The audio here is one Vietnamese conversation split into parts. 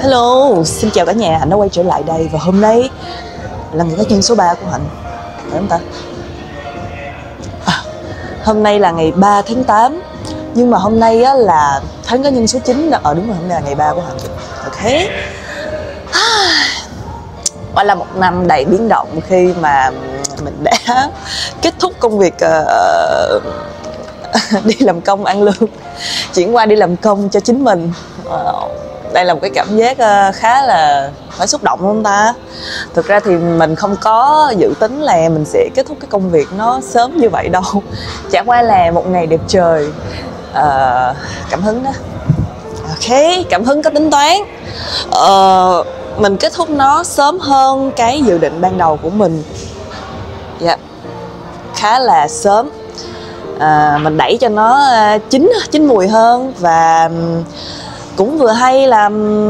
Hello, xin chào cả nhà, Hạnh đã quay trở lại đây và hôm nay là ngày cá nhân số 3 của Hạnh. Phải không ta? Hôm nay là ngày 3 tháng 8. Nhưng mà hôm nay á, là tháng cá nhân số 9. Đúng rồi, hôm nay là ngày 3 của Hạnh. Ok. Quả là một năm đầy biến động khi mà mình đã kết thúc công việc đi làm công ăn lương, chuyển qua đi làm công cho chính mình. Đây là một cái cảm giác khá là phải xúc động không ta? Thực ra thì mình không có dự tính là mình sẽ kết thúc cái công việc nó sớm như vậy đâu. Chả qua là một ngày đẹp trời, cảm hứng đó. Ok, cảm hứng có tính toán. Mình kết thúc nó sớm hơn cái dự định ban đầu của mình. Dạ, khá là sớm. Mình đẩy cho nó chín mùi hơn và cũng vừa hay là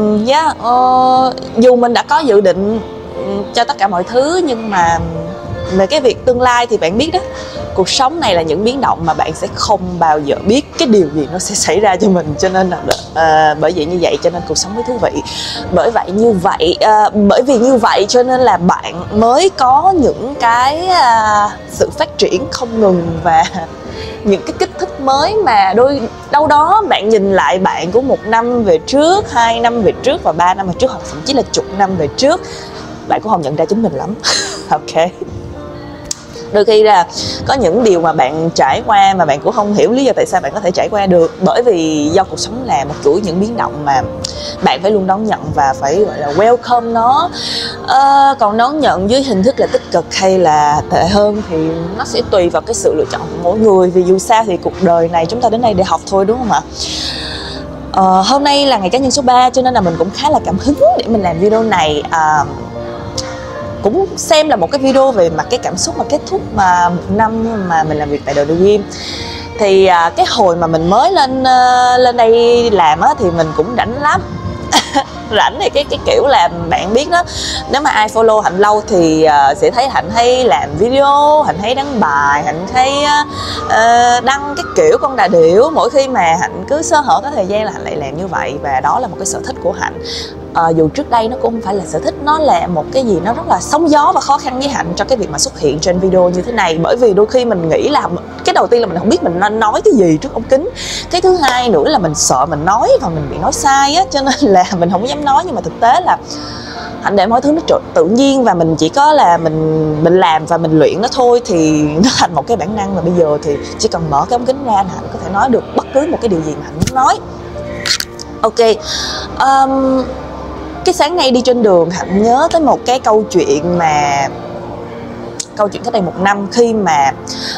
dù mình đã có dự định cho tất cả mọi thứ, nhưng mà về cái việc tương lai thì bạn biết đó, cuộc sống này là những biến động mà bạn sẽ không bao giờ biết cái điều gì nó sẽ xảy ra cho mình, cho nên là bởi vậy như vậy cho nên cuộc sống mới thú vị. Bởi vì như vậy cho nên là bạn mới có những cái sự phát triển không ngừng và những cái kích thích mới mà đâu đó bạn nhìn lại bạn của 1 năm về trước, 2 năm về trước và 3 năm về trước, hoặc thậm chí là chục năm về trước, bạn cũng không nhận ra chính mình lắm. Ok. Đôi khi là có những điều mà bạn trải qua mà bạn cũng không hiểu lý do tại sao bạn có thể trải qua được, bởi vì do cuộc sống là một chuỗi những biến động mà bạn phải luôn đón nhận và phải gọi là welcome nó. Còn đón nhận dưới hình thức là tích cực hay là tệ hơn thì nó sẽ tùy vào cái sự lựa chọn của mỗi người, vì dù sao thì cuộc đời này chúng ta đến đây để học thôi, đúng không ạ? Hôm nay là ngày cá nhân số 3 cho nên là mình cũng khá là cảm hứng để mình làm video này. Cũng xem là một cái video về mặt cái cảm xúc mà kết thúc mà 1 năm mà mình làm việc tại The Dream. Thì cái hồi mà mình mới lên đây làm á thì mình cũng rảnh lắm. Rảnh thì cái kiểu là bạn biết đó, nếu mà ai follow Hạnh lâu thì sẽ thấy Hạnh hay làm video, Hạnh hay đăng bài, Hạnh hay đăng cái kiểu con đà điểu. Mỗi khi mà Hạnh cứ sơ hở có thời gian là Hạnh lại làm như vậy, và đó là một cái sở thích của Hạnh. Dù trước đây nó cũng không phải là sở thích, nó là một cái gì nó rất là sóng gió và khó khăn với Hạnh cho cái việc mà xuất hiện trên video như thế này. Bởi vì đôi khi mình nghĩ là cái đầu tiên là mình không biết mình nên nói cái gì trước ống kính, cái thứ hai nữa là mình sợ mình nói và mình bị nói sai á, cho nên là mình không dám nói. Nhưng mà thực tế là Hạnh để mọi thứ nó tự nhiên và mình chỉ có là mình làm và mình luyện nó thôi, thì nó thành một cái bản năng. Và bây giờ thì chỉ cần mở cái ống kính ra là Hạnh có thể nói được bất cứ một cái điều gì mà Hạnh muốn nói. Ok. Cái sáng nay đi trên đường, Hạnh nhớ tới một cái câu chuyện cách đây 1 năm, khi mà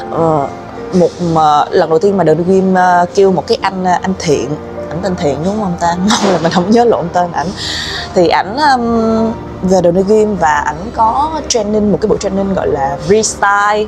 lần đầu tiên mà The Dream kêu một cái anh Thiện, ảnh tên Thiện đúng không ta? Mong là mình không nhớ lộn tên ảnh. Thì ảnh về The Dream và ảnh có training, một cái buổi training gọi là freestyle.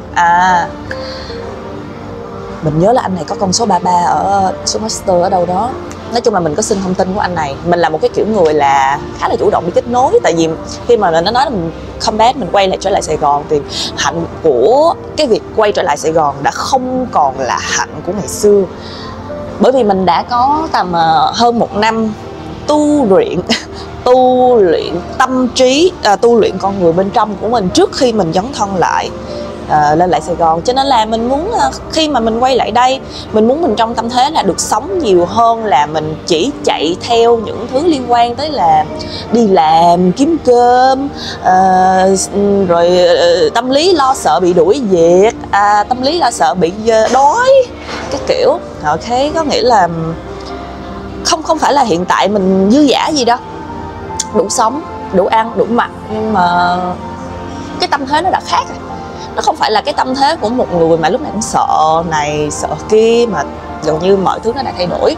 Mình nhớ là anh này có con số 33 ở số master ở đâu đó. Nói chung là mình có xin thông tin của anh này. Mình là một cái kiểu người là khá là chủ động đi kết nối. Tại vì khi mà nó nói là mình comeback, mình quay lại trở lại Sài Gòn, thì hạnh của cái việc quay trở lại Sài Gòn đã không còn là hạnh của ngày xưa. Bởi vì mình đã có tầm hơn 1 năm tu luyện tâm trí, tu luyện con người bên trong của mình trước khi mình dấn thân lại lên lại Sài Gòn. Cho nên là mình muốn khi mà mình quay lại đây, mình muốn mình trong tâm thế là được sống nhiều hơn là mình chỉ chạy theo những thứ liên quan tới là đi làm kiếm cơm, rồi tâm lý lo sợ bị đuổi việc, tâm lý lo sợ bị đói, cái kiểu. Ok, có nghĩa là không phải là hiện tại mình dư dả gì đâu, đủ sống, đủ ăn, đủ mặc, nhưng mà cái tâm thế nó đã khác rồi. Nó không phải là cái tâm thế của một người mà lúc nào cũng sợ này sợ kia, mà gần như mọi thứ nó đã thay đổi.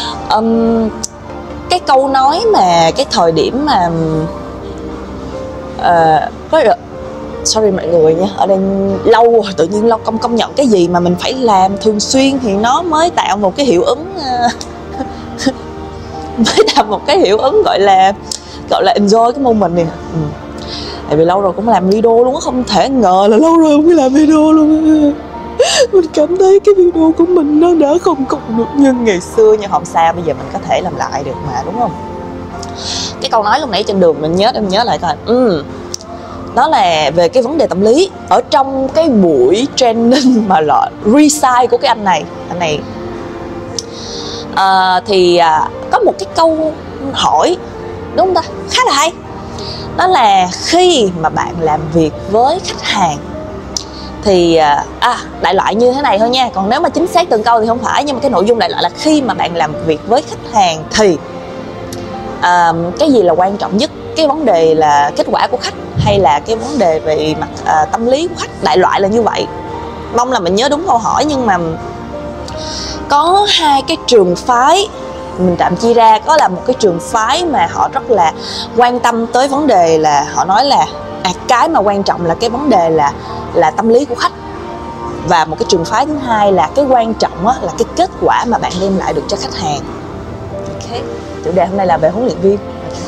Cái câu nói mà cái thời điểm mà sorry mọi người nha, ở đây lâu rồi tự nhiên lâu công nhận cái gì mà mình phải làm thường xuyên thì nó mới tạo một cái hiệu ứng gọi là enjoy cái moment này. Tại vì lâu rồi cũng làm video luôn á, không thể ngờ là lâu rồi không có làm video luôn. Mình cảm thấy cái video của mình nó đã không còn được như ngày xưa, nhưng không sao, bây giờ mình có thể làm lại được mà, đúng không? cái câu nói lúc nãy trên đường mình nhớ lại coi. Đó là về cái vấn đề tâm lý. Ở trong cái buổi training mà là resign của cái anh này thì có một cái câu hỏi đúng không ta, khá là hay. Đó là khi mà bạn làm việc với khách hàng thì đại loại như thế này thôi nha, còn nếu mà chính xác từng câu thì không phải, nhưng mà cái nội dung đại loại là khi mà bạn làm việc với khách hàng thì cái gì là quan trọng nhất, cái vấn đề là kết quả của khách hay là cái vấn đề về mặt tâm lý của khách, đại loại là như vậy. Mong là mình nhớ đúng câu hỏi. Nhưng mà có hai cái trường phái mình tạm chia ra. Có là một cái trường phái mà họ rất là quan tâm tới vấn đề là họ nói là cái mà quan trọng là cái vấn đề là tâm lý của khách. Và một cái trường phái thứ hai là cái quan trọng là cái kết quả mà bạn đem lại được cho khách hàng. Ok, chủ đề hôm nay là về huấn luyện viên.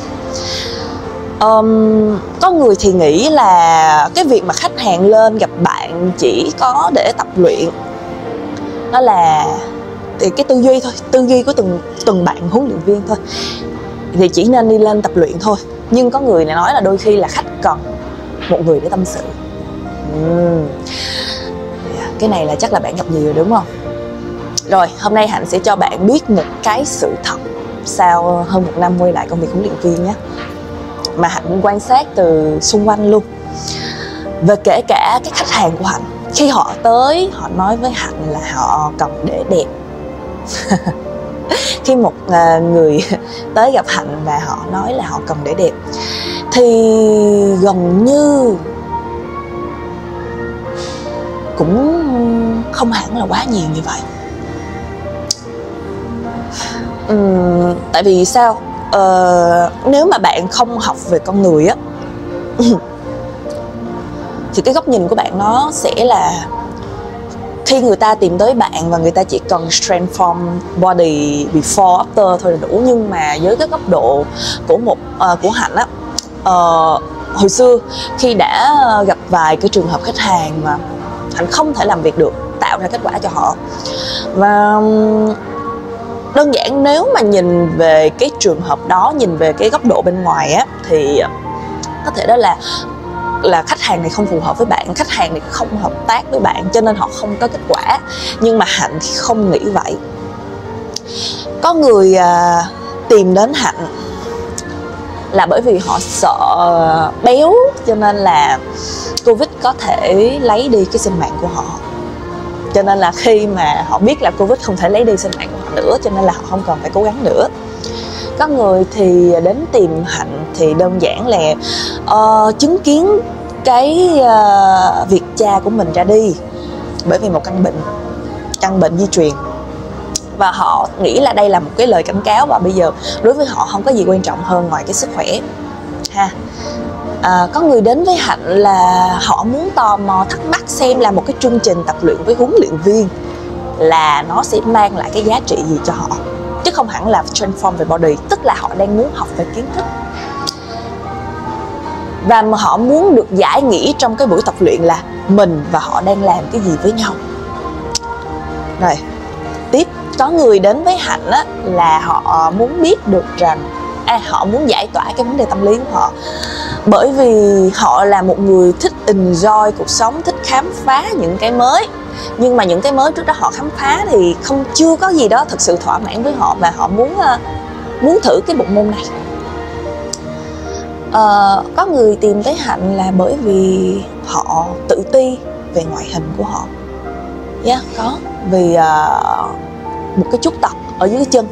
Có người thì nghĩ là cái việc mà khách hàng lên gặp bạn chỉ có để tập luyện, đó là thì cái tư duy thôi, tư duy của từng bạn huấn luyện viên thôi, thì chỉ nên đi lên tập luyện thôi. Nhưng có người lại nói là đôi khi là khách cần một người để tâm sự. Cái này là chắc là bạn gặp nhiều rồi đúng không? Rồi, hôm nay Hạnh sẽ cho bạn biết một cái sự thật sau hơn 1 năm quay lại công việc huấn luyện viên nhé, mà Hạnh quan sát từ xung quanh luôn. Và kể cả cái khách hàng của Hạnh, khi họ tới, họ nói với Hạnh là họ cần để đẹp. Khi một người tới gặp Hạnh và họ nói là họ cần để đẹp thì gần như cũng không hẳn là quá nhiều như vậy. Tại vì sao? Nếu mà bạn không học về con người á thì cái góc nhìn của bạn nó sẽ là khi người ta tìm tới bạn và người ta chỉ cần transform body before after thôi là đủ. Nhưng mà với cái góc độ của Hạnh á, hồi xưa khi đã gặp vài cái trường hợp khách hàng mà Hạnh không thể làm việc được, tạo ra kết quả cho họ. Và đơn giản nếu mà nhìn về cái trường hợp đó, nhìn về cái góc độ bên ngoài á, thì có thể đó là khách hàng này không phù hợp với bạn, khách hàng này không hợp tác với bạn, cho nên họ không có kết quả. Nhưng mà Hạnh thì không nghĩ vậy. Có người tìm đến Hạnh là bởi vì họ sợ béo, cho nên là Covid có thể lấy đi cái sinh mạng của họ. Cho nên là khi mà họ biết là Covid không thể lấy đi sinh mạng của họ nữa, cho nên là họ không còn phải cố gắng nữa. Có người thì đến tìm Hạnh thì đơn giản là chứng kiến cái việc cha của mình ra đi bởi vì một căn bệnh di truyền, và họ nghĩ là đây là một cái lời cảnh cáo, và bây giờ đối với họ không có gì quan trọng hơn ngoài cái sức khỏe ha. Có người đến với Hạnh là họ muốn tò mò thắc mắc xem là một cái chương trình tập luyện với huấn luyện viên là nó sẽ mang lại cái giá trị gì cho họ, chứ không hẳn là transform về body. Tức là họ đang muốn học về kiến thức và mà họ muốn được giải nghĩa trong cái buổi tập luyện là mình và họ đang làm cái gì với nhau. Rồi tiếp, có người đến với Hạnh á, là họ muốn biết được rằng họ muốn giải tỏa cái vấn đề tâm lý của họ, bởi vì họ là một người thích enjoy cuộc sống, thích khám phá những cái mới. Nhưng mà những cái mới trước đó họ khám phá thì chưa có gì đó thực sự thỏa mãn với họ, và họ muốn thử cái bộ môn này. Có người tìm tới Hạnh là bởi vì họ tự ti về ngoại hình của họ. Có vì một cái chút tật ở dưới cái chân.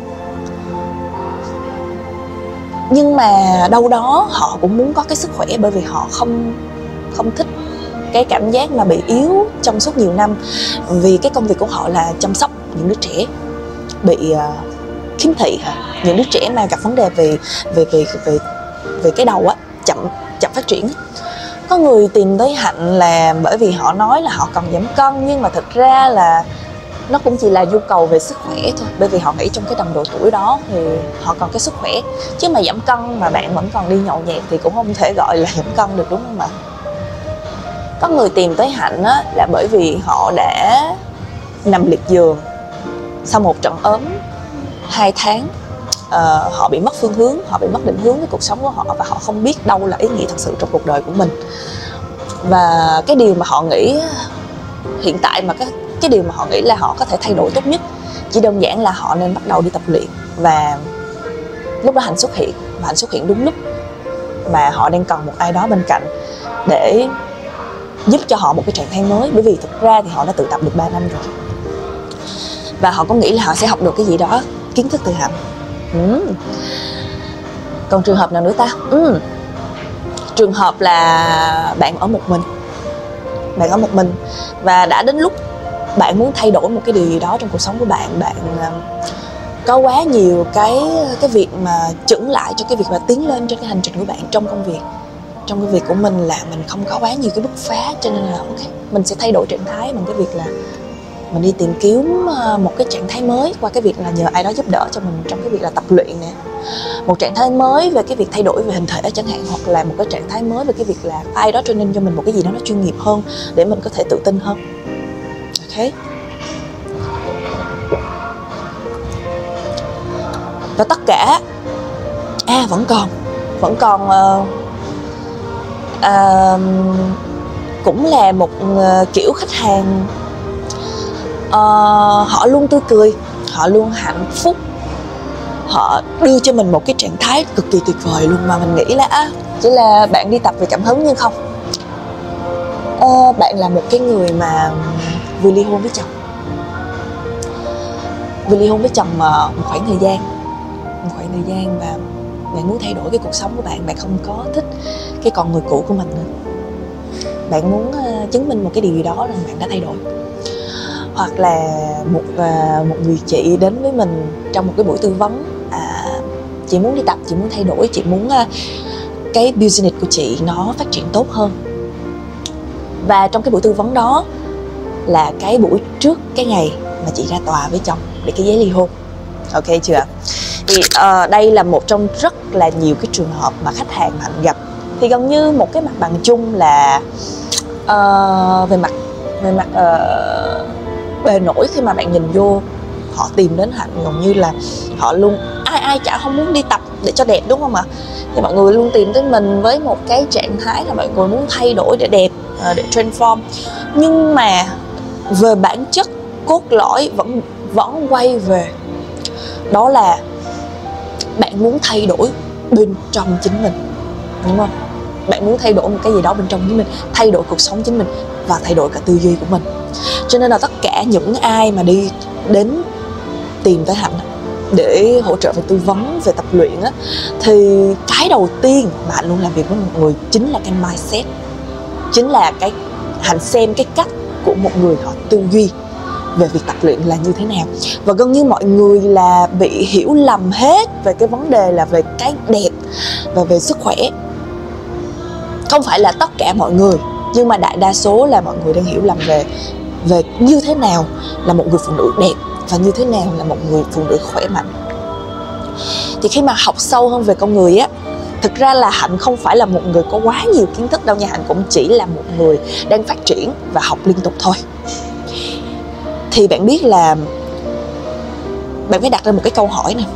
Nhưng mà đâu đó họ cũng muốn có cái sức khỏe, bởi vì họ không thích cái cảm giác mà bị yếu trong suốt nhiều năm. Vì cái công việc của họ là chăm sóc những đứa trẻ bị khiếm thị, những đứa trẻ mà gặp vấn đề về cái đầu á, chậm phát triển. Có người tìm tới Hạnh là bởi vì họ nói là họ cần giảm cân, nhưng mà thực ra là nó cũng chỉ là nhu cầu về sức khỏe thôi, bởi vì họ nghĩ trong cái tầm độ tuổi đó thì họ còn cái sức khỏe. Chứ mà giảm cân mà bạn vẫn còn đi nhậu nhẹt thì cũng không thể gọi là giảm cân được, đúng không ạ? Có người tìm tới Hạnh á, là bởi vì họ đã nằm liệt giường sau một trận ốm 2 tháng, họ bị mất phương hướng, họ bị mất định hướng với cuộc sống của họ, và họ không biết đâu là ý nghĩa thật sự trong cuộc đời của mình. Và cái điều mà họ nghĩ hiện tại, mà cái điều mà họ nghĩ là họ có thể thay đổi tốt nhất, chỉ đơn giản là họ nên bắt đầu đi tập luyện. Và lúc đó Hạnh xuất hiện, và Hạnh xuất hiện đúng lúc mà họ đang cần một ai đó bên cạnh để giúp cho họ một cái trạng thái mới. Bởi vì thực ra thì họ đã tự tập được 3 năm rồi, và họ có nghĩ là họ sẽ học được cái gì đó, kiến thức từ Hạnh. Còn trường hợp nào nữa ta? Trường hợp là bạn ở một mình. Bạn ở một mình và đã đến lúc bạn muốn thay đổi một cái điều gì đó trong cuộc sống của bạn. Bạn có quá nhiều cái việc mà chững lại cho cái việc mà tiến lên trên cái hành trình của bạn trong công việc. Trong cái việc của mình là mình không có quá nhiều cái bứt phá, cho nên là ok, mình sẽ thay đổi trạng thái bằng cái việc là mình đi tìm kiếm một cái trạng thái mới qua cái việc là nhờ ai đó giúp đỡ cho mình trong cái việc là tập luyện nè. Một trạng thái mới về cái việc thay đổi về hình thể chẳng hạn, hoặc là một cái trạng thái mới về cái việc là ai đó training cho mình một cái gì đó nó chuyên nghiệp hơn để mình có thể tự tin hơn. Ok. Và tất cả vẫn còn cũng là một kiểu khách hàng, họ luôn tươi cười, họ luôn hạnh phúc, họ đưa cho mình một cái trạng thái cực kỳ tuyệt vời luôn, mà mình nghĩ là chỉ là bạn đi tập vì cảm hứng. Nhưng không, bạn là một cái người mà vừa ly hôn với chồng, một khoảng thời gian, và bạn muốn thay đổi cái cuộc sống của bạn. Bạn không có thích cái con người cũ của mình nữa. Bạn muốn chứng minh một cái điều gì đó rằng bạn đã thay đổi. Hoặc là một người chị đến với mình trong một cái buổi tư vấn, chị muốn đi tập, chị muốn thay đổi, chị muốn cái business của chị nó phát triển tốt hơn. Và trong cái buổi tư vấn đó là cái buổi trước cái ngày mà chị ra tòa với chồng để cái giấy ly hôn. Ok chưa? Thì đây là một trong rất là nhiều cái trường hợp mà khách hàng Hạnh gặp. Thì gần như một cái mặt bằng chung là về mặt bề nổi, khi mà bạn nhìn vô họ tìm đến Hạnh, gần như là họ luôn ai chả không muốn đi tập để cho đẹp, đúng không ạ? Thì mọi người luôn tìm tới mình với một cái trạng thái là mọi người muốn thay đổi để đẹp, để transform. Nhưng mà về bản chất cốt lõi vẫn quay về, đó là bạn muốn thay đổi bên trong chính mình, đúng không? Bạn muốn thay đổi một cái gì đó bên trong chính mình, thay đổi cuộc sống chính mình và thay đổi cả tư duy của mình. Cho nên là tất cả những ai mà đi đến tìm tới Hạnh để hỗ trợ về tư vấn, về tập luyện á, thì cái đầu tiên mà Hạnh luôn làm việc với một người chính là cái mindset, chính là cái Hạnh xem cái cách của một người họ tư duy về việc tập luyện là như thế nào. Và gần như mọi người là bị hiểu lầm hết về cái vấn đề là về cái đẹp và về sức khỏe. Không phải là tất cả mọi người, nhưng mà đại đa số là mọi người đang hiểu lầm về như thế nào là một người phụ nữ đẹp và như thế nào là một người phụ nữ khỏe mạnh. Thì khi mà học sâu hơn về con người á, thực ra là Hạnh không phải là một người có quá nhiều kiến thức đâu nha. Hạnh cũng chỉ là một người đang phát triển và học liên tục thôi. Thì bạn biết là bạn phải đặt ra một cái câu hỏi nè: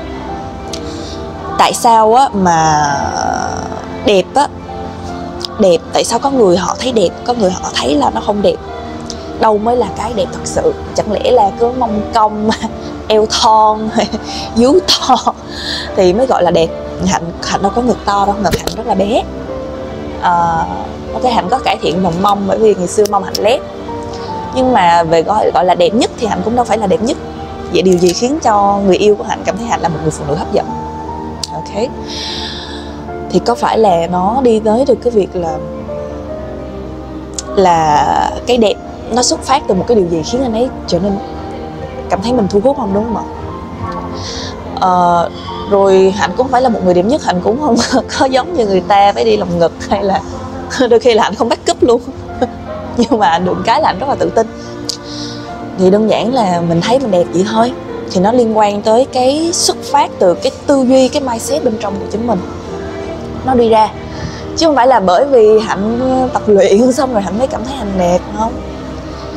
tại sao á mà đẹp á, đẹp, tại sao có người họ thấy đẹp, có người họ thấy là nó không đẹp? Đâu mới là cái đẹp thật sự? Chẳng lẽ là cứ mông cong, eo thon, vú to thì mới gọi là đẹp? Hạnh đâu có ngực to đâu, ngực Hạnh rất là bé. Ok, Hạnh có cải thiện vòng mông bởi vì ngày xưa mông Hạnh lép. Nhưng mà về gọi là đẹp nhất thì Hạnh cũng đâu phải là đẹp nhất. Vậy điều gì khiến cho người yêu của Hạnh cảm thấy Hạnh là một người phụ nữ hấp dẫn? Ok, thì có phải là nó đi tới được cái việc là cái đẹp nó xuất phát từ một cái điều gì khiến anh ấy trở nên cảm thấy mình thu hút không, đúng không ạ? Rồi Hạnh cũng không phải là một người đẹp nhất, Hạnh cũng không có giống như người ta phải đi lồng ngực, hay là đôi khi là Hạnh không back up luôn. Nhưng mà được cái là Hạnh rất là tự tin. Thì đơn giản là mình thấy mình đẹp vậy thôi. Thì nó liên quan tới cái xuất phát từ cái tư duy, cái mindset bên trong của chính mình nó đi ra. Chứ không phải là bởi vì Hạnh tập luyện xong rồi Hạnh mới cảm thấy Hạnh đẹp, không.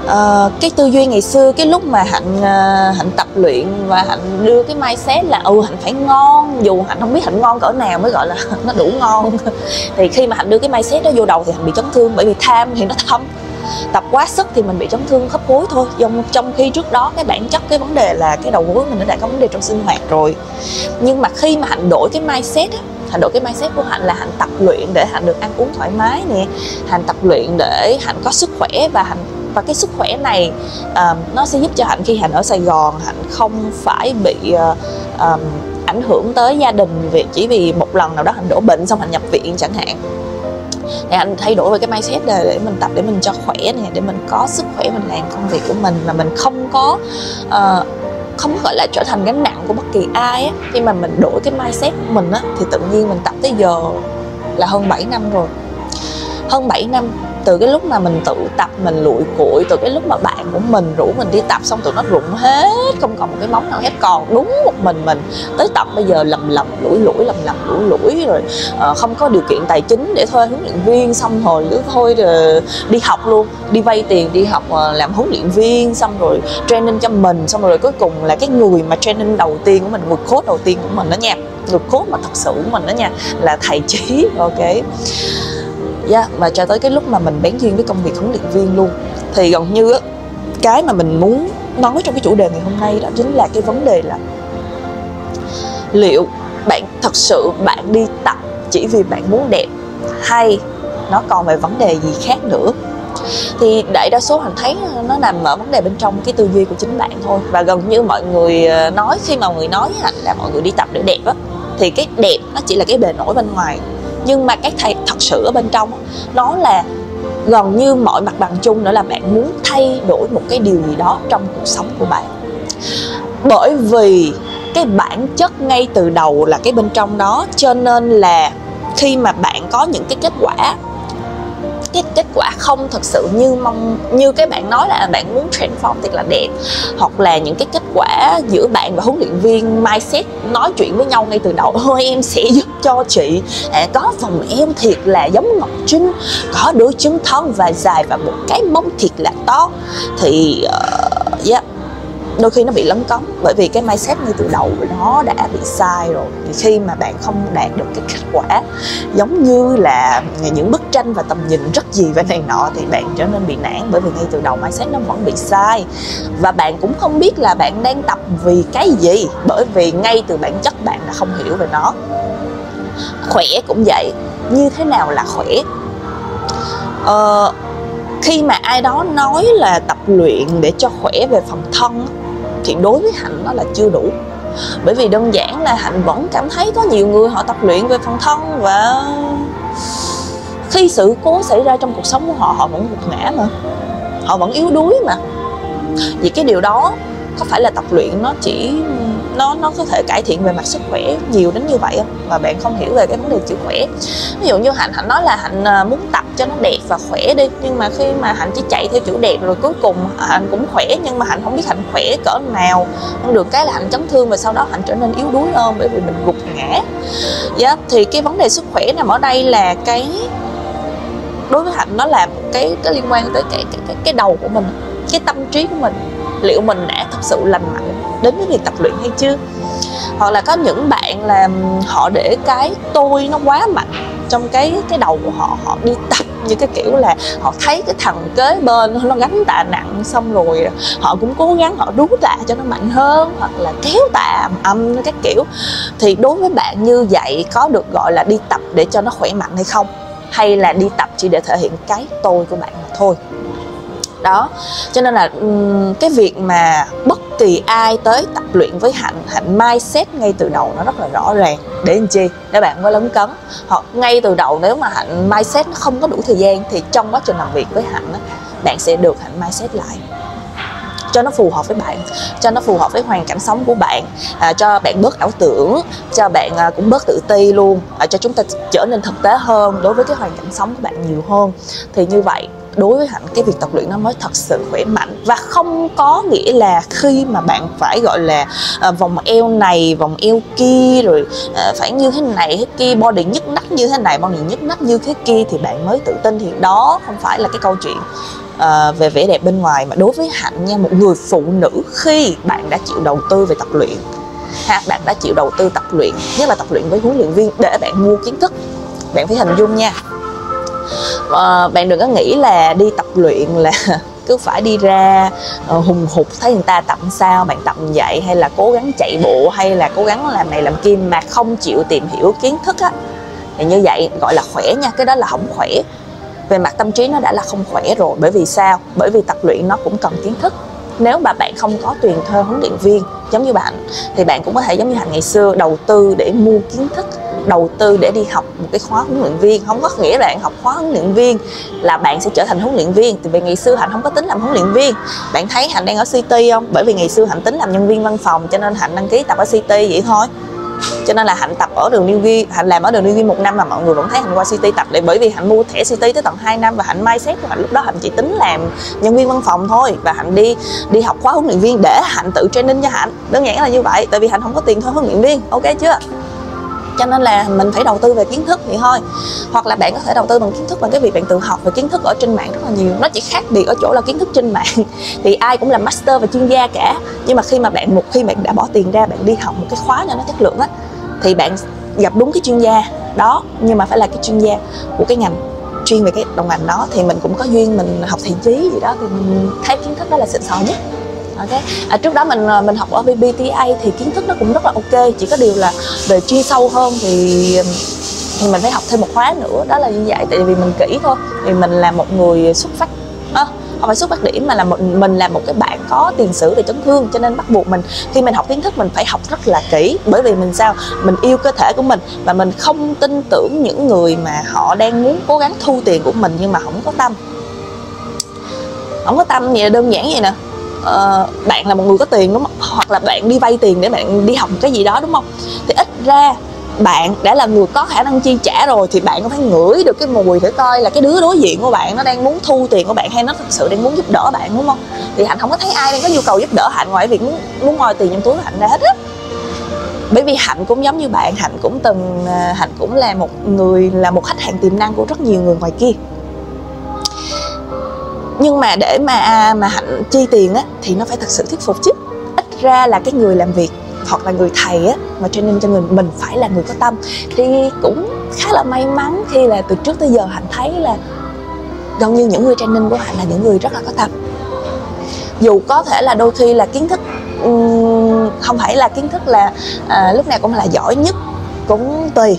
cái tư duy ngày xưa, cái lúc mà Hạnh tập luyện và Hạnh đưa cái mindset là Hạnh phải ngon, dù Hạnh không biết Hạnh ngon cỡ nào mới gọi là nó đủ ngon. Thì khi mà Hạnh đưa cái mindset đó vô đầu thì Hạnh bị chấn thương, bởi vì tham thì nó thâm, tập quá sức thì mình bị chấn thương khớp gối thôi. Trong khi trước đó cái bản chất cái vấn đề là cái đầu gối mình nó đã có vấn đề trong sinh hoạt rồi. Nhưng mà khi mà Hạnh đổi cái mindset á, Hạnh đổi cái mindset của Hạnh là Hạnh tập luyện để Hạnh được ăn uống thoải mái nè, Hạnh tập luyện để Hạnh có sức khỏe, và cái sức khỏe này nó sẽ giúp cho Hạnh khi Hạnh ở Sài Gòn, Hạnh không phải bị ảnh hưởng tới gia đình chỉ vì một lần nào đó Hạnh đổ bệnh xong Hạnh nhập viện chẳng hạn. Thì Hạnh thay đổi về cái mindset là để mình tập để mình cho khỏe nè, để mình có sức khỏe mình làm công việc của mình, và mình không có gọi là trở thành gánh nặng của bất kỳ ai á. Khi mà mình đổi cái mindset của mình á thì tự nhiên mình tập tới giờ là hơn 7 năm rồi. Hơn 7 năm, từ cái lúc mà mình tự tập, mình lụi cụi, từ cái lúc mà bạn của mình rủ mình đi tập xong tụi nó rụng hết, không còn một cái móng nào hết, còn đúng một mình tới tập bây giờ lầm lũi rồi, không có điều kiện tài chính để thuê huấn luyện viên, xong rồi cứ thôi rồi đi học luôn, đi vay tiền đi học làm huấn luyện viên, xong rồi training cho mình, xong rồi cuối cùng là cái người mà training đầu tiên của mình, người coach đầu tiên của mình đó nha, người coach mà thật sự của mình đó nha, là thầy Chí. Ok. Và cho tới cái lúc mà mình bén duyên với công việc huấn luyện viên luôn, thì gần như á, cái mà mình muốn nói trong cái chủ đề ngày hôm nay đó chính là cái vấn đề là liệu bạn thật sự bạn đi tập chỉ vì bạn muốn đẹp, hay nó còn về vấn đề gì khác nữa. Thì đại đa số mình thấy nó nằm ở vấn đề bên trong cái tư duy của chính bạn thôi. Và gần như mọi người nói, khi mà mọi người nói là mọi người đi tập để đẹp á, thì cái đẹp nó chỉ là cái bề nổi bên ngoài, nhưng mà cái thật sự ở bên trong nó là gần như mọi mặt bằng chung, nữa là bạn muốn thay đổi một cái điều gì đó trong cuộc sống của bạn. Bởi vì cái bản chất ngay từ đầu là cái bên trong đó, cho nên là khi mà bạn có những cái kết quả không thật sự như cái bạn nói là bạn muốn transform thiệt là đẹp, hoặc là những cái kết quả giữa bạn và huấn luyện viên mindset nói chuyện với nhau ngay từ đầu, thôi em sẽ giúp cho chị có vòng eo thiệt là giống Ngọc Trinh, có đôi chân thon và dài và một cái mông thiệt là to, thì đôi khi nó bị lấn cấn, bởi vì cái mindset ngay từ đầu nó đã bị sai rồi. Thì khi mà bạn không đạt được cái kết quả giống như là những bức tranh và tầm nhìn rất gì về này nọ, thì bạn trở nên bị nản, bởi vì ngay từ đầu mindset nó vẫn bị sai, và bạn cũng không biết là bạn đang tập vì cái gì, bởi vì ngay từ bản chất bạn đã không hiểu về nó. Khỏe cũng vậy, như thế nào là khỏe? Khi mà ai đó nói là tập luyện để cho khỏe về phần thân thì đối với Hạnh nó là chưa đủ. Bởi vì đơn giản là Hạnh vẫn cảm thấy có nhiều người họ tập luyện về phần thân, và khi sự cố xảy ra trong cuộc sống của họ, họ vẫn gục ngã mà, họ vẫn yếu đuối mà. Vì cái điều đó có phải là tập luyện nó chỉ nó có thể cải thiện về mặt sức khỏe nhiều đến như vậy không? Và bạn không hiểu về cái vấn đề chữ khỏe. Ví dụ như Hạnh nói là Hạnh muốn tập cho nó đẹp và khỏe đi, nhưng mà khi mà Hạnh chỉ chạy theo chữ đẹp rồi cuối cùng Hạnh cũng khỏe, nhưng mà Hạnh không biết Hạnh khỏe cỡ nào. Không được cái là Hạnh chấn thương, và sau đó Hạnh trở nên yếu đuối hơn, bởi vì mình gục ngã. Thì cái vấn đề sức khỏe nằm ở đây là cái, đối với Hạnh nó là một cái liên quan tới cái đầu của mình, cái tâm trí của mình. Liệu mình đã thật sự lành mạnh đến với việc tập luyện hay chưa? Hoặc là có những bạn là họ để cái tôi nó quá mạnh trong cái đầu của họ, họ đi tập như cái kiểu là họ thấy cái thằng kế bên nó gánh tạ nặng, xong rồi họ cũng cố gắng họ đú tạ cho nó mạnh hơn, hoặc là kéo tạ âm các kiểu. Thì đối với bạn như vậy có được gọi là đi tập để cho nó khỏe mạnh hay không? Hay là đi tập chỉ để thể hiện cái tôi của bạn mà thôi? Đó, cho nên là cái việc mà bất kỳ ai tới tập luyện với Hạnh mindset ngay từ đầu nó rất là rõ ràng. Để làm chi? Để bạn có lấn cấn. Hoặc ngay từ đầu nếu mà Hạnh mindset nó không có đủ thời gian, thì trong quá trình làm việc với Hạnh bạn sẽ được Hạnh mindset lại cho nó phù hợp với bạn, cho nó phù hợp với hoàn cảnh sống của bạn, cho bạn bớt ảo tưởng, cho bạn cũng bớt tự ti luôn, cho chúng ta trở nên thực tế hơn đối với cái hoàn cảnh sống của bạn nhiều hơn. Thì như vậy đối với Hạnh cái việc tập luyện nó mới thật sự khỏe mạnh. Và không có nghĩa là khi mà bạn phải gọi là vòng eo này vòng eo kia, rồi phải như thế này thế kia, body nhức nách như thế này, body nhức nách như thế kia thì bạn mới tự tin. Thì đó không phải là cái câu chuyện về vẻ đẹp bên ngoài. Mà đối với Hạnh nha, một người phụ nữ khi bạn đã chịu đầu tư về tập luyện, bạn đã chịu đầu tư tập luyện, nhất là tập luyện với huấn luyện viên để bạn mua kiến thức, bạn phải hình dung nha, bạn đừng có nghĩ là đi tập luyện là cứ phải đi ra hùng hục thấy người ta tập sao bạn tập vậy, hay là cố gắng chạy bộ, hay là cố gắng làm này làm kia mà không chịu tìm hiểu kiến thức á, thì như vậy gọi là khỏe nha. Cái đó là không khỏe. Về mặt tâm trí nó đã là không khỏe rồi. Bởi vì sao? Bởi vì tập luyện nó cũng cần kiến thức. Nếu mà bạn không có tiền thuê huấn luyện viên giống như bạn, thì bạn cũng có thể giống như Hạnh ngày xưa, đầu tư để mua kiến thức, đầu tư để đi học một cái khóa huấn luyện viên. Không có nghĩa bạn học khóa huấn luyện viên là bạn sẽ trở thành huấn luyện viên. Thì vì ngày xưa Hạnh không có tính làm huấn luyện viên. Bạn thấy Hạnh đang ở City không? Bởi vì ngày xưa Hạnh tính làm nhân viên văn phòng, cho nên Hạnh đăng ký tập ở City vậy thôi. Cho nên là Hạnh tập ở đường New Ghi, Hạnh làm ở đường New Ghi 1 năm mà mọi người vẫn thấy Hạnh qua City tập. Để bởi vì Hạnh mua thẻ City tới tận 2 năm và Hạnh mindset của Hạnh lúc đó Hạnh chỉ tính làm nhân viên văn phòng thôi, và Hạnh đi học khóa huấn luyện viên để Hạnh tự training cho Hạnh. Đơn giản là như vậy, tại vì Hạnh không có tiền thuê huấn luyện viên, ok chưa? Cho nên là mình phải đầu tư về kiến thức vậy thôi. Hoặc là bạn có thể đầu tư bằng kiến thức bằng cái việc bạn tự học về kiến thức ở trên mạng rất là nhiều. Nó chỉ khác biệt ở chỗ là kiến thức trên mạng thì ai cũng là master và chuyên gia cả. Nhưng mà một khi bạn đã bỏ tiền ra, bạn đi học một cái khóa cho nó chất lượng á, thì bạn gặp đúng cái chuyên gia đó, nhưng mà phải là cái chuyên gia của cái ngành, chuyên về cái đồng ngành đó. Thì mình cũng có duyên mình học thị trí gì đó, thì mình thấy kiến thức đó là xịn sò nhất. Okay. Trước đó mình học ở BBTA thì kiến thức nó cũng rất là ok, chỉ có điều là về chuyên sâu hơn thì mình phải học thêm một khóa nữa. Đó là như vậy, tại vì mình kỹ thôi. Vì mình là một người xuất phát không phải xuất phát điểm, mà là mình là một cái bạn có tiền sử về chấn thương, cho nên bắt buộc mình khi mình học kiến thức mình phải học rất là kỹ. Bởi vì mình sao? Mình yêu cơ thể của mình và mình không tin tưởng những người mà họ đang muốn cố gắng thu tiền của mình nhưng mà không có tâm. Không có tâm vậy là đơn giản vậy nè. Bạn là một người có tiền đúng không? Hoặc là bạn đi vay tiền để bạn đi học một cái gì đó đúng không? Thì ít ra bạn đã là người có khả năng chi trả rồi thì bạn có phải ngửi được cái mùi để coi là cái đứa đối diện của bạn nó đang muốn thu tiền của bạn hay nó thực sự đang muốn giúp đỡ bạn, đúng không? Thì Hạnh không có thấy ai đang có nhu cầu giúp đỡ Hạnh ngoài việc muốn moi tiền trong túi của Hạnh ra hết á. Bởi vì Hạnh cũng giống như bạn, Hạnh cũng là một khách hàng tiềm năng của rất nhiều người ngoài kia. Nhưng mà để mà Hạnh chi tiền á thì nó phải thật sự thuyết phục chứ. Ít ra là cái người làm việc hoặc là người thầy á mà training cho mình phải là người có tâm. Thì cũng khá là may mắn khi là từ trước tới giờ Hạnh thấy là gần như những người training của Hạnh là những người rất là có tâm. Dù có thể là đôi khi là kiến thức không phải là kiến thức là lúc nào cũng là giỏi nhất, cũng tùy.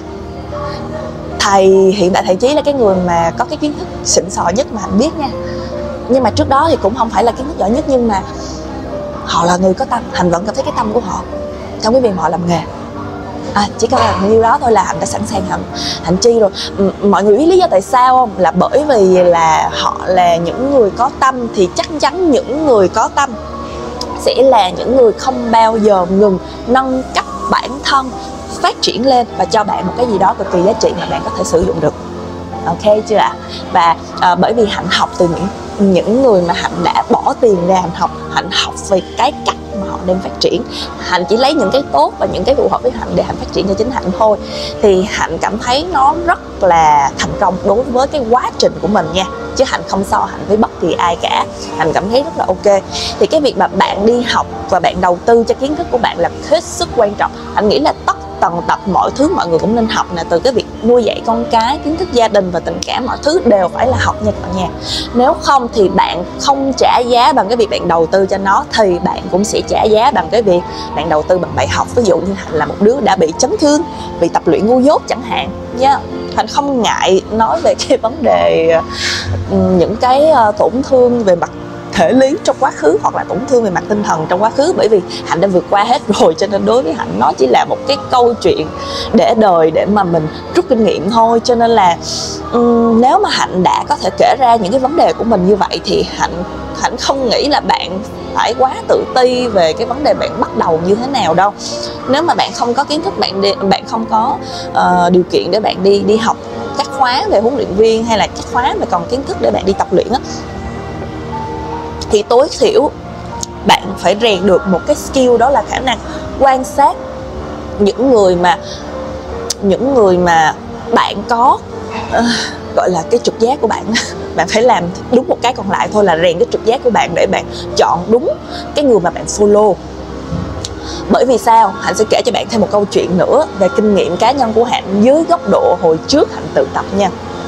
Hiện tại thầy Chí là cái người mà có cái kiến thức xịn sò nhất mà Hạnh biết nha. Nhưng mà trước đó thì cũng không phải là kiến thức giỏi nhất, nhưng mà họ là người có tâm. Hạnh vẫn cảm thấy cái tâm của họ trong cái việc họ làm nghề. Chỉ cần là nhiêu đó thôi là Hạnh đã sẵn sàng Hạnh chi rồi. Mọi người biết lý do tại sao không? Là bởi vì là họ là những người có tâm, thì chắc chắn những người có tâm sẽ là những người không bao giờ ngừng nâng cấp bản thân, phát triển lên và cho bạn một cái gì đó cực kỳ giá trị mà bạn có thể sử dụng được. Ok chưa ạ? Và bởi vì Hạnh học từ những người mà Hạnh đã bỏ tiền ra Hạnh học về cái cách mà họ đang phát triển. Hạnh chỉ lấy những cái tốt và những cái phù hợp với Hạnh để Hạnh phát triển cho chính Hạnh thôi. Thì Hạnh cảm thấy nó rất là thành công đối với cái quá trình của mình nha. Chứ Hạnh không so Hạnh với bất kỳ ai cả. Hạnh cảm thấy rất là ok. Thì cái việc mà bạn đi học và bạn đầu tư cho kiến thức của bạn là hết sức quan trọng. Hạnh nghĩ là tầng tập mọi thứ mọi người cũng nên học nè, từ cái việc nuôi dạy con cái, kiến thức gia đình và tình cảm, mọi thứ đều phải là học nha cả nhà. Nếu không thì bạn không trả giá bằng cái việc bạn đầu tư cho nó, thì bạn cũng sẽ trả giá bằng cái việc bạn đầu tư bằng bài học. Ví dụ như Hạnh là một đứa đã bị chấn thương vì tập luyện ngu dốt chẳng hạn nha. Hạnh không ngại nói về cái vấn đề những cái tổn thương về mặt thể lý trong quá khứ hoặc là tổn thương về mặt tinh thần trong quá khứ, bởi vì Hạnh đã vượt qua hết rồi. Cho nên đối với Hạnh nó chỉ là một cái câu chuyện để đời, để mà mình rút kinh nghiệm thôi. Cho nên là nếu mà Hạnh đã có thể kể ra những cái vấn đề của mình như vậy thì Hạnh không nghĩ là bạn phải quá tự ti về cái vấn đề bạn bắt đầu như thế nào đâu. Nếu mà bạn không có kiến thức, bạn không có điều kiện để bạn đi học các khóa khóa về huấn luyện viên hay là các khóa về còn kiến thức để bạn đi tập luyện á, thì tối thiểu bạn phải rèn được một cái skill, đó là khả năng quan sát những người mà bạn có gọi là cái trực giác của bạn. Bạn phải làm đúng một cái còn lại thôi là rèn cái trực giác của bạn để bạn chọn đúng cái người mà bạn follow. Bởi vì sao? Hạnh sẽ kể cho bạn thêm một câu chuyện nữa về kinh nghiệm cá nhân của Hạnh dưới góc độ hồi trước Hạnh tự tập nha.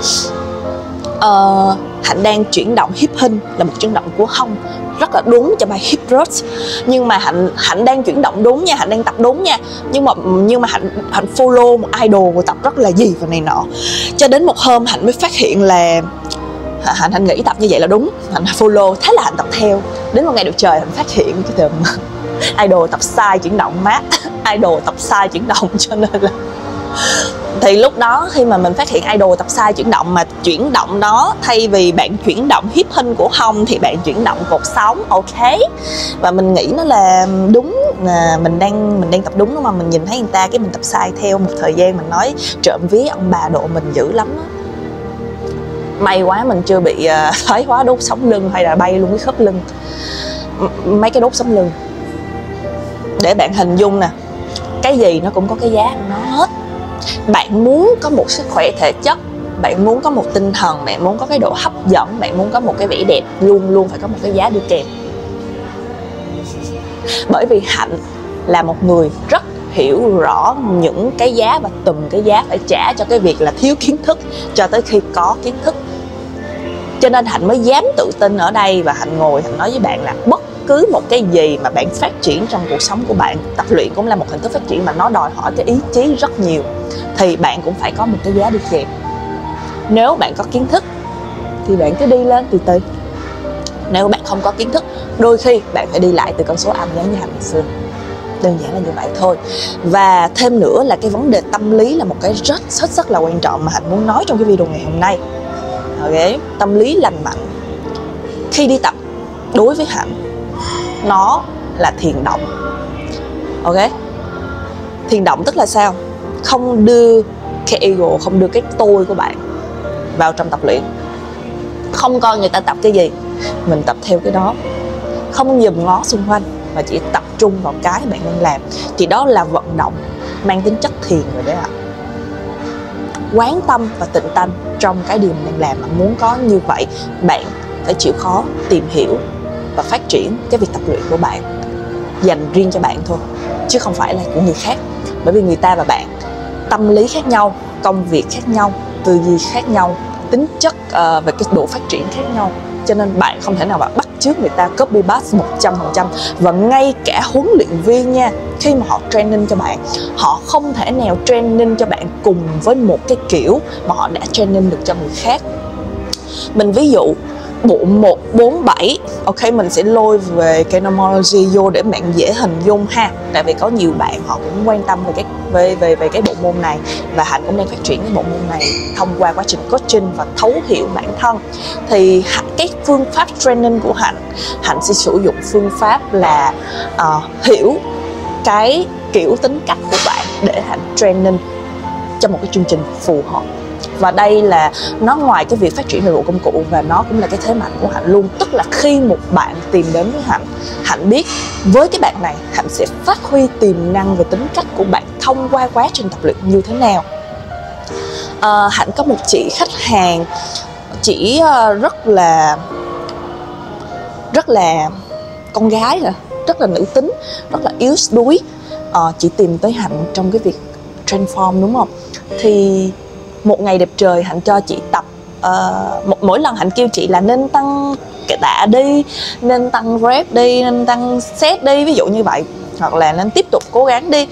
Hạnh đang chuyển động hip hinge là một chuyển động của hông rất là đúng cho bài hip thrust, nhưng mà Hạnh đang chuyển động đúng nha, Hạnh đang tập đúng nha, nhưng mà Hạnh follow một idol tập rất là gì và này nọ, cho đến một hôm Hạnh mới phát hiện là Hạnh nghĩ tập như vậy là đúng, Hạnh follow, thế là Hạnh tập theo. Đến một ngày được trời Hạnh phát hiện cái từ idol tập sai chuyển động mát, idol tập sai chuyển động, cho nên là thì lúc đó khi mà mình phát hiện idol tập sai chuyển động, mà chuyển động đó thay vì bạn chuyển động hip hinge của hông thì bạn chuyển động cột sống, ok, và mình nghĩ nó là đúng, là mình đang tập đúng, đúng không? Mình nhìn thấy người ta cái mình tập sai theo, một thời gian mình nói trộm vía ông bà độ mình dữ lắm đó. May quá mình chưa bị thoái hóa đốt sống lưng hay là bay luôn cái khớp lưng, mấy cái đốt sống lưng. Để bạn hình dung nè, cái gì nó cũng có cái giá của nó hết. Bạn muốn có một sức khỏe thể chất, bạn muốn có một tinh thần, bạn muốn có cái độ hấp dẫn, bạn muốn có một cái vẻ đẹp, luôn luôn phải có một cái giá đi kèm. Bởi vì Hạnh là một người rất hiểu rõ những cái giá và từng cái giá phải trả cho cái việc là thiếu kiến thức cho tới khi có kiến thức. Cho nên Hạnh mới dám tự tin ở đây và Hạnh ngồi Hạnh nói với bạn là bất cứ một cái gì mà bạn phát triển trong cuộc sống của bạn, tập luyện cũng là một hình thức phát triển mà nó đòi hỏi cái ý chí rất nhiều, thì bạn cũng phải có một cái giá đi kèm. Nếu bạn có kiến thức thì bạn cứ đi lên từ từ. Nếu bạn không có kiến thức, đôi khi bạn phải đi lại từ con số âm giống như Hạnh ngày xưa. Đơn giản là như vậy thôi. Và thêm nữa là cái vấn đề tâm lý là một cái rất là quan trọng mà Hạnh muốn nói trong cái video ngày hôm nay. Ok, tâm lý lành mạnh. Khi đi tập, đối với Hạnh, nó là thiền động. Ok, thiền động tức là sao? Không đưa cái ego, không đưa cái tôi của bạn vào trong tập luyện. Không coi người ta tập cái gì, mình tập theo cái đó. Không nhòm ngó xung quanh, mà chỉ tập trung vào cái bạn đang làm. Thì đó là vận động mang tính chất thiền rồi đấy ạ. Quán tâm và tịnh tâm trong cái điều mình đang làm. Mà muốn có như vậy, bạn phải chịu khó tìm hiểu và phát triển cái việc tập luyện của bạn dành riêng cho bạn thôi, chứ không phải là của người khác. Bởi vì người ta và bạn tâm lý khác nhau, công việc khác nhau, tư duy khác nhau, tính chất về cái độ phát triển khác nhau. Cho nên bạn không thể nào mà bắt chước người ta copy paste 100%. Và ngay cả huấn luyện viên nha, khi mà họ training cho bạn, họ không thể nào training cho bạn cùng với một cái kiểu mà họ đã training được cho người khác. Mình ví dụ bộ 147, ok, mình sẽ lôi về cái nomology vô để bạn dễ hình dung ha. Tại vì có nhiều bạn họ cũng quan tâm về cái bộ môn này, và Hạnh cũng đang phát triển cái bộ môn này thông qua quá trình coaching và thấu hiểu bản thân. Thì cái phương pháp training của Hạnh sẽ sử dụng phương pháp là hiểu cái kiểu tính cách của bạn để Hạnh training cho một cái chương trình phù hợp. Và đây là nó ngoài cái việc phát triển về bộ công cụ, và nó cũng là cái thế mạnh của Hạnh luôn. Tức là khi một bạn tìm đến với Hạnh biết với cái bạn này Hạnh sẽ phát huy tiềm năng và tính cách của bạn thông qua quá trình tập luyện như thế nào. Hạnh có một chị khách hàng, chỉ rất là con gái, rất là nữ tính, rất là yếu đuối. Chị tìm tới Hạnh trong cái việc transform, đúng không? Thì một ngày đẹp trời Hạnh cho chị tập, mỗi lần Hạnh kêu chị là nên tăng cái tạ đi, nên tăng rep đi, nên tăng set đi, ví dụ như vậy, hoặc là nên tiếp tục cố gắng đi.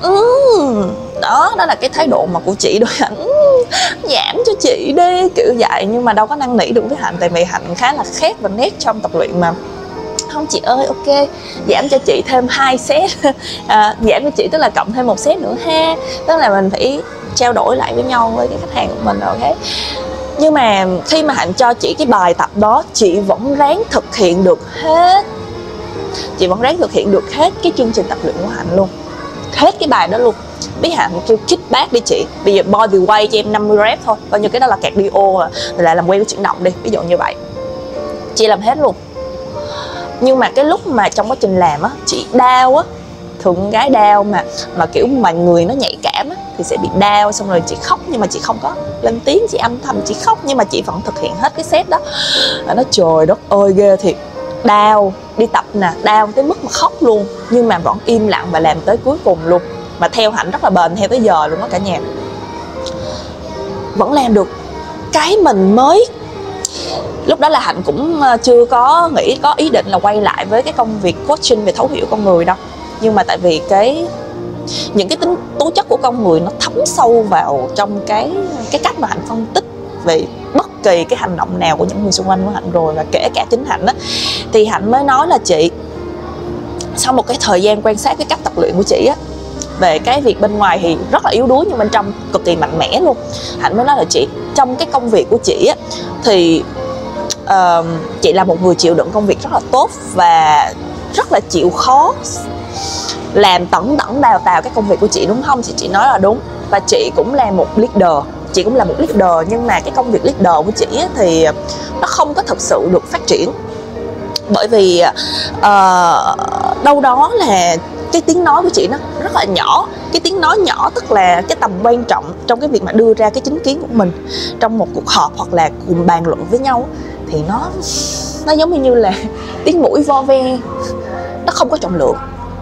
Đó là cái thái độ mà của chị đối Hạnh, giảm cho chị đi, kiểu vậy. Nhưng mà đâu có năn nỉ được với Hạnh, tại vì Hạnh khá là khét và nét trong tập luyện mà. Không chị ơi, ok, giảm cho chị thêm 2 set. Giảm cho chị tức là cộng thêm 1 set nữa ha. Tức là mình phải trao đổi lại với nhau với cái khách hàng của mình, ok. Nhưng mà khi mà Hạnh cho chị cái bài tập đó, chị vẫn ráng thực hiện được hết. Chị vẫn ráng thực hiện được hết cái chương trình tập luyện của Hạnh luôn, hết cái bài đó luôn. Biết Hạnh kêu kickback đi chị, bây giờ boy vì quay cho em 50 rep thôi, coi như cái đó là cardio rồi lại làm quen với chuyển động đi, ví dụ như vậy. Chị làm hết luôn. Nhưng mà cái lúc mà trong quá trình làm á, chị đau á, thường con gái đau mà kiểu mà người nó nhạy cảm á, thì sẽ bị đau, xong rồi chị khóc nhưng mà chị không có lên tiếng, chị âm thầm chị khóc nhưng mà chị vẫn thực hiện hết cái set đó. Và nó trời đất ơi ghê thiệt, đau đi tập nè, đau tới mức mà khóc luôn, nhưng mà vẫn im lặng và làm tới cuối cùng luôn. Mà theo Hạnh rất là bền, theo tới giờ luôn đó cả nhà, vẫn làm được cái mình mới. Lúc đó là Hạnh cũng chưa có nghĩ, có ý định là quay lại với cái công việc coaching về thấu hiểu con người đâu. Nhưng mà tại vì những cái tính tố chất của con người nó thấm sâu vào trong cái cách mà Hạnh phân tích về bất kỳ cái hành động nào của những người xung quanh của Hạnh rồi, và kể cả chính Hạnh á, thì Hạnh mới nói là chị, sau một cái thời gian quan sát cái cách tập luyện của chị á, về cái việc bên ngoài thì rất là yếu đuối nhưng bên trong cực kỳ mạnh mẽ luôn. Hạnh mới nói là chị, trong cái công việc của chị á, thì chị là một người chịu đựng công việc rất là tốt và rất là chịu khó làm tẩn tẩn đào tạo cái công việc của chị, đúng không? Thì chị nói là đúng. Và chị cũng là một leader, chị cũng là một leader, nhưng mà cái công việc leader của chị á, thì nó không có thực sự được phát triển. Bởi vì đâu đó là cái tiếng nói của chị nó rất là nhỏ. Cái tiếng nói nhỏ tức là cái tầm quan trọng trong cái việc mà đưa ra cái chính kiến của mình trong một cuộc họp hoặc là cùng bàn luận với nhau, thì nó giống như là tiếng mũi vo ve, nó không có trọng lượng.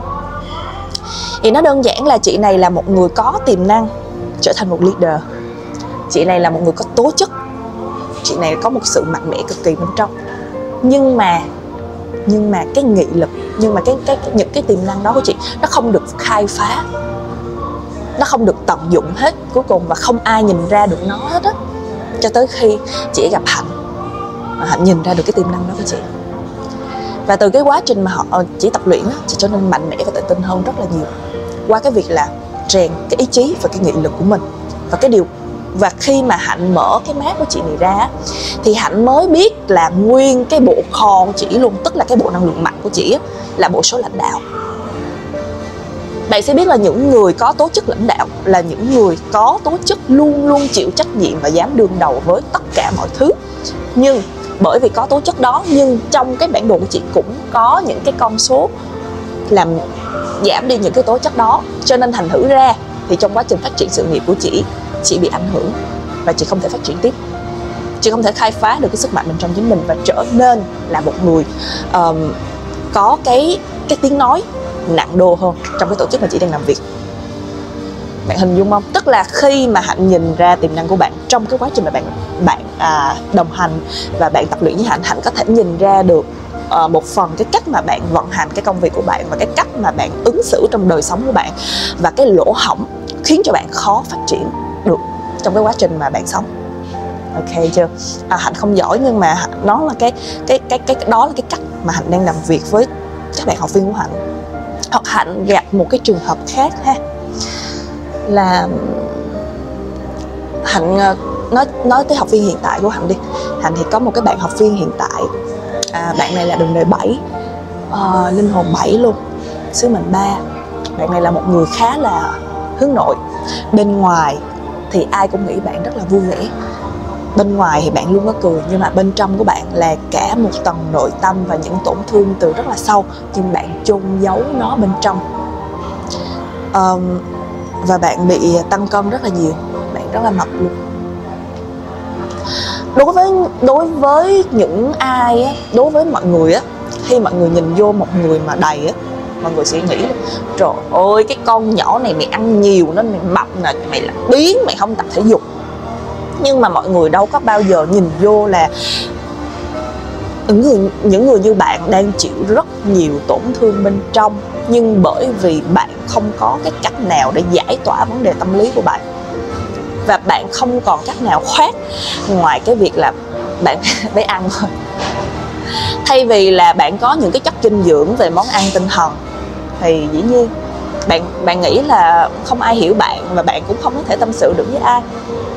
Thì nó đơn giản là chị này là một người có tiềm năng trở thành một leader, chị này là một người có tố chất, chị này có một sự mạnh mẽ cực kỳ bên trong. Nhưng mà cái nghị lực, nhưng mà những cái tiềm năng đó của chị nó không được khai phá, nó không được tận dụng hết cuối cùng, và không ai nhìn ra được nó hết á, cho tới khi chị gặp Hạnh, mà Hạnh nhìn ra được cái tiềm năng đó của chị. Và từ cái quá trình mà chỉ tập luyện á, chị trở nên mạnh mẽ và tự tin hơn rất là nhiều, qua cái việc là rèn cái ý chí và cái nghị lực của mình. Và khi mà Hạnh mở cái map của chị này ra, thì Hạnh mới biết là nguyên cái bộ kho của chị luôn, tức là cái bộ năng lượng mạnh của chị là bộ số lãnh đạo. Bạn sẽ biết là những người có tố chất lãnh đạo là những người có tố chất luôn luôn chịu trách nhiệm và dám đương đầu với tất cả mọi thứ. Nhưng bởi vì có tố chất đó, nhưng trong cái bản đồ của chị cũng có những cái con số làm giảm đi những cái tố chất đó. Cho nên thành thử ra thì trong quá trình phát triển sự nghiệp của chị bị ảnh hưởng và chị không thể phát triển tiếp. Chị không thể khai phá được cái sức mạnh bên trong chính mình và trở nên là một người có cái tiếng nói nặng đô hơn trong cái tổ chức mà chị đang làm việc. Bạn hình dung không? Tức là khi mà Hạnh nhìn ra tiềm năng của bạn trong cái quá trình mà bạn đồng hành và bạn tập luyện với Hạnh có thể nhìn ra được một phần cái cách mà bạn vận hành cái công việc của bạn và cái cách mà bạn ứng xử trong đời sống của bạn, và cái lỗ hổng khiến cho bạn khó phát triển được trong cái quá trình mà bạn sống. Ok chưa? Hạnh không giỏi, nhưng mà nó là cái đó là cái cách mà Hạnh đang làm việc với các bạn học viên của Hạnh. Hoặc Hạnh gặp một cái trường hợp khác ha, là Hạnh nói tới học viên hiện tại của Hạnh đi. Hạnh thì có một cái bạn học viên hiện tại, bạn này là đường đời 7, linh hồn 7 luôn, sứ mệnh 3. Bạn này là một người khá là hướng nội. Bên ngoài thì ai cũng nghĩ bạn rất là vui vẻ, bên ngoài thì bạn luôn có cười, nhưng mà bên trong của bạn là cả một tầng nội tâm và những tổn thương từ rất là sâu, nhưng bạn chôn giấu nó bên trong. Và bạn bị tăng cân rất là nhiều, bạn rất là mập luôn. Đối với những ai á, đối với mọi người á, khi mọi người nhìn vô một người mà đầy á, mọi người sẽ nghĩ trời ơi cái con nhỏ này mày ăn nhiều nên mày mập nè, mày là biếng, mày không tập thể dục. Nhưng mà mọi người đâu có bao giờ nhìn vô là những người như bạn đang chịu rất nhiều tổn thương bên trong, nhưng bởi vì bạn không có cái cách nào để giải tỏa vấn đề tâm lý của bạn, và bạn không còn cách nào khác ngoài cái việc là bạn phải ăn thôi. Thay vì là bạn có những cái chất dinh dưỡng về món ăn tinh thần, thì dĩ nhiên bạn nghĩ là không ai hiểu bạn và bạn cũng không có thể tâm sự được với ai.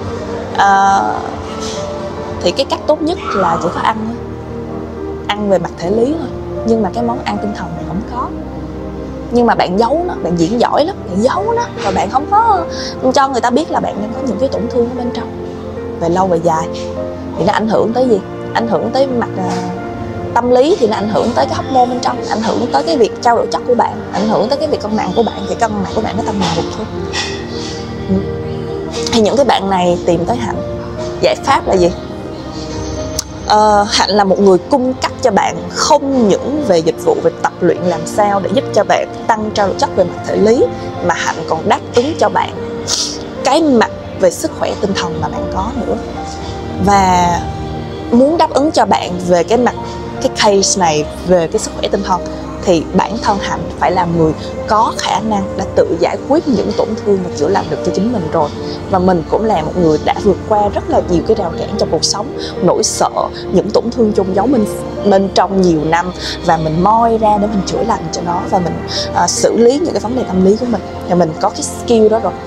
Thì cái cách tốt nhất là chỉ có ăn về mặt thể lý thôi, nhưng mà cái món ăn tinh thần này không có. nhưng mà bạn giấu nó, bạn diễn giỏi lắm, bạn giấu nó và bạn không có cho người ta biết là bạn đang có những cái tổn thương ở bên trong. Về lâu về dài thì nó ảnh hưởng tới gì? Ảnh hưởng tới mặt tâm lý, thì nó ảnh hưởng tới cái hormone bên trong, ảnh hưởng tới cái việc trao đổi chất của bạn, ảnh hưởng tới cái việc cân nặng của bạn, thì cân nặng của bạn nó tăng ngày một thôi. Thì những cái bạn này tìm tới Hạnh, giải pháp là gì? Hạnh là một người cung cấp cho bạn không những về dịch vụ, về tập luyện làm sao để giúp cho bạn tăng trao đổi chất về mặt thể lý, mà Hạnh còn đáp ứng cho bạn cái mặt về sức khỏe tinh thần mà bạn có nữa. Và muốn đáp ứng cho bạn về cái mặt, cái case này về cái sức khỏe tinh thần, thì bản thân Hạnh phải là người có khả năng đã tự giải quyết những tổn thương và chữa lành được cho chính mình rồi. Và mình cũng là một người đã vượt qua rất là nhiều cái rào cản trong cuộc sống, nỗi sợ, những tổn thương chôn giấu bên trong nhiều năm, và mình moi ra để mình chữa lành cho nó, và mình xử lý những cái vấn đề tâm lý của mình, và mình có cái skill đó rồi.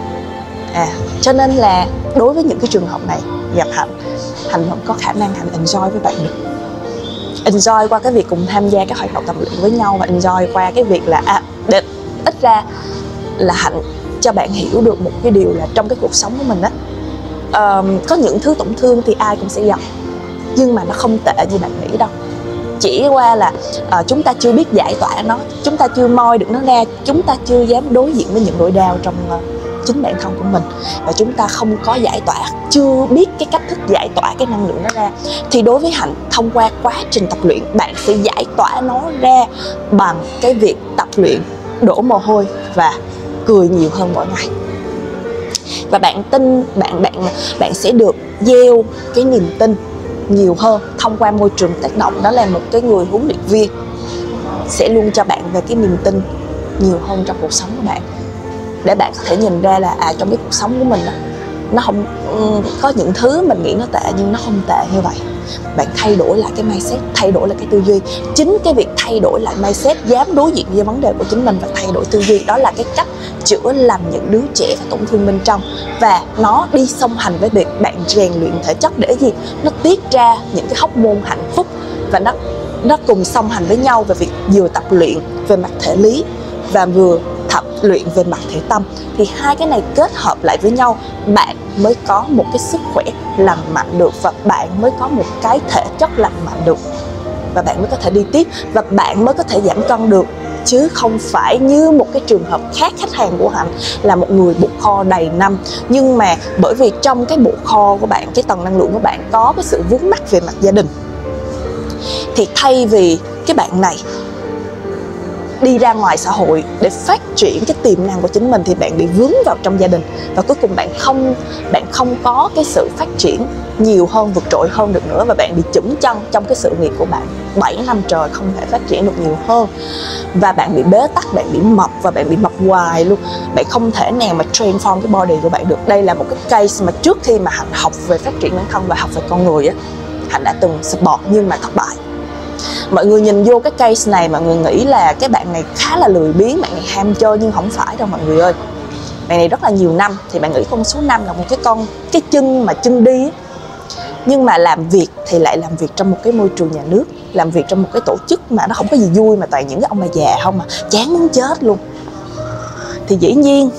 Cho nên là đối với những cái trường hợp này gặp Hạnh vẫn có khả năng Hạnh enjoy với bạn được. Enjoy qua cái việc cùng tham gia các hoạt động tập luyện với nhau, và enjoy qua cái việc là ít ra là Hạnh cho bạn hiểu được một cái điều là trong cái cuộc sống của mình á, có những thứ tổn thương thì ai cũng sẽ gặp, nhưng mà nó không tệ như bạn nghĩ đâu. Chỉ qua là chúng ta chưa biết giải tỏa nó, chúng ta chưa moi được nó ra, chúng ta chưa dám đối diện với những nỗi đau trong chính bản thân của mình, và chúng ta không có giải tỏa, chưa biết cái cách thức giải tỏa cái năng lượng đó ra. Thì đối với Hạnh, thông qua quá trình tập luyện, bạn sẽ giải tỏa nó ra bằng cái việc tập luyện, đổ mồ hôi và cười nhiều hơn mỗi ngày. Và bạn tin, bạn sẽ được gieo cái niềm tin nhiều hơn thông qua môi trường tác động. Đó là một cái người huấn luyện viên sẽ luôn cho bạn về cái niềm tin nhiều hơn trong cuộc sống của bạn, để bạn có thể nhìn ra là trong cái cuộc sống của mình đó, nó không có những thứ mình nghĩ nó tệ, nhưng nó không tệ như vậy. Bạn thay đổi lại cái mindset, thay đổi lại cái tư duy. Chính cái việc thay đổi lại mindset, dám đối diện với vấn đề của chính mình và thay đổi tư duy, đó là cái cách chữa lành những đứa trẻ và tổn thương bên trong. Và nó đi song hành với việc bạn rèn luyện thể chất để gì? Nó tiết ra những cái hormone hạnh phúc, và nó cùng song hành với nhau về việc vừa tập luyện về mặt thể lý và vừa tập luyện về mặt thể tâm. Thì hai cái này kết hợp lại với nhau, bạn mới có một cái sức khỏe lành mạnh được, và bạn mới có một cái thể chất lành mạnh được, và bạn mới có thể đi tiếp, và bạn mới có thể giảm cân được. Chứ không phải như một cái trường hợp khác, khách hàng của Hạnh là một người bụng kho đầy năm, nhưng mà bởi vì trong cái bộ kho của bạn, cái tầng năng lượng của bạn có cái sự vướng mắc về mặt gia đình, thì thay vì cái bạn này đi ra ngoài xã hội để phát triển cái tiềm năng của chính mình, thì bạn bị vướng vào trong gia đình, và cuối cùng bạn không có cái sự phát triển nhiều hơn, vượt trội hơn được nữa, và bạn bị chững chân trong cái sự nghiệp của bạn 7 năm trời, không thể phát triển được nhiều hơn, và bạn bị bế tắc, bạn bị mập, và bạn bị mập hoài luôn. Bạn không thể nào mà transform cái body của bạn được. Đây là một cái case mà trước khi mà Hạnh học về phát triển bản thân và học về con người á, Hạnh đã từng support nhưng mà thất bại. Mọi người nhìn vô cái case này, mọi người nghĩ là cái bạn này khá là lười biếng, bạn này ham chơi, nhưng không phải đâu mọi người ơi. Bạn này rất là nhiều năm, thì bạn nghĩ con số 5 là một cái chân đi ấy. Nhưng mà làm việc thì lại làm việc trong một cái môi trường nhà nước, làm việc trong một cái tổ chức mà nó không có gì vui, mà toàn những cái ông bà già không, mà chán muốn chết luôn. Thì dĩ nhiên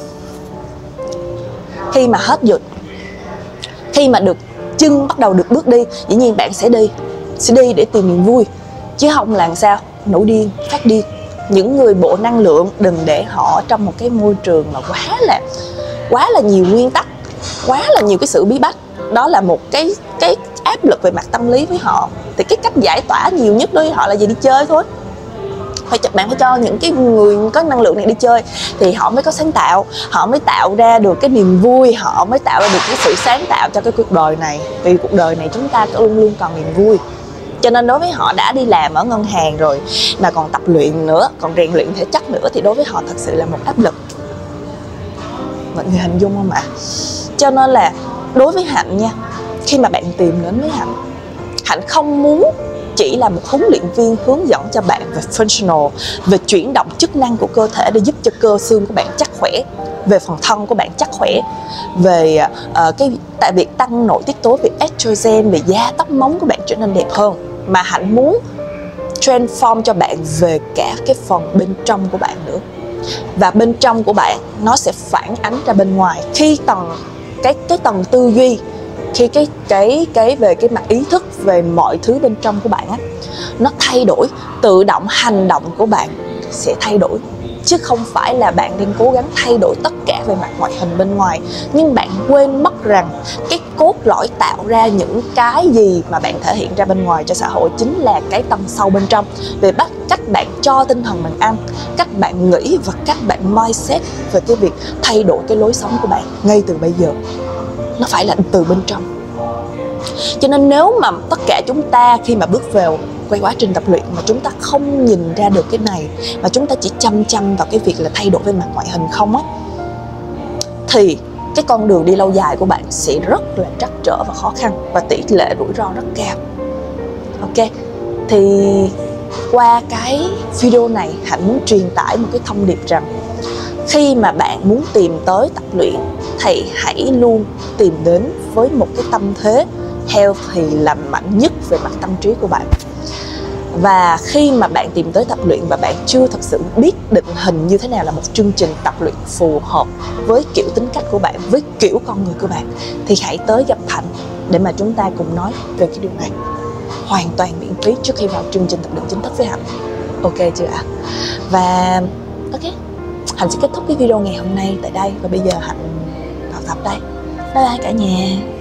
khi mà hết dịch, khi mà được chân bắt đầu được bước đi, dĩ nhiên bạn sẽ đi để tìm niềm vui, chứ không là sao nổi điên, phát điên. Những người bộ năng lượng đừng để họ trong một cái môi trường mà quá là nhiều nguyên tắc, quá là nhiều cái sự bí bách. Đó là một cái áp lực về mặt tâm lý với họ. Thì cái cách giải tỏa nhiều nhất đối với họ là gì? Đi chơi thôi. Bạn phải cho những cái người có năng lượng này đi chơi, thì họ mới có sáng tạo, họ mới tạo ra được cái niềm vui, họ mới tạo ra được cái sự sáng tạo cho cái cuộc đời này. Vì cuộc đời này chúng ta luôn luôn còn niềm vui. Cho nên đối với họ đã đi làm ở ngân hàng rồi mà còn tập luyện nữa, còn rèn luyện thể chất nữa, thì đối với họ thật sự là một áp lực. Mọi người hình dung không ạ? Cho nên là đối với Hạnh nha, khi mà bạn tìm đến với Hạnh không muốn chỉ là một huấn luyện viên hướng dẫn cho bạn về functional, về chuyển động chức năng của cơ thể để giúp cho cơ xương của bạn chắc khỏe, về phần thân của bạn chắc khỏe, về tại việc tăng nội tiết tố, về estrogen, về da tóc móng của bạn trở nên đẹp hơn. Mà Hạnh muốn transform cho bạn về cả cái phần bên trong của bạn nữa. Và bên trong của bạn nó sẽ phản ánh ra bên ngoài. Khi cái tầng tư duy, khi cái về cái mặt ý thức về mọi thứ bên trong của bạn á, nó thay đổi, tự động hành động của bạn sẽ thay đổi. Chứ không phải là bạn đang cố gắng thay đổi tất cả về mặt ngoại hình bên ngoài. Nhưng bạn quên mất rằng cái cốt lõi tạo ra những cái gì mà bạn thể hiện ra bên ngoài cho xã hội chính là cái tầng sâu bên trong. Về cách bạn cho tinh thần bạn ăn, cách bạn nghĩ và cách bạn mindset về cái việc thay đổi cái lối sống của bạn ngay từ bây giờ. Nó phải là từ bên trong. Cho nên nếu mà tất cả chúng ta khi mà bước vào quay quá trình tập luyện mà chúng ta không nhìn ra được cái này, mà chúng ta chỉ chăm vào cái việc là thay đổi về mặt ngoại hình không á, thì cái con đường đi lâu dài của bạn sẽ rất là trắc trở và khó khăn, và tỷ lệ rủi ro rất cao. Ok, thì qua cái video này Hạnh muốn truyền tải một cái thông điệp rằng khi mà bạn muốn tìm tới tập luyện thì hãy luôn tìm đến với một cái tâm thế healthy, lành mạnh nhất về mặt tâm trí của bạn. Và khi mà bạn tìm tới tập luyện và bạn chưa thật sự biết định hình như thế nào là một chương trình tập luyện phù hợp với kiểu tính cách của bạn, với kiểu con người của bạn, thì hãy tới gặp Hạnh để mà chúng ta cùng nói về cái điều này hoàn toàn miễn phí trước khi vào chương trình tập luyện chính thức với Hạnh. Ok chưa ạ? Và ok, Hạnh sẽ kết thúc cái video ngày hôm nay tại đây, và bây giờ Hạnh vào tập đây. Bye bye cả nhà.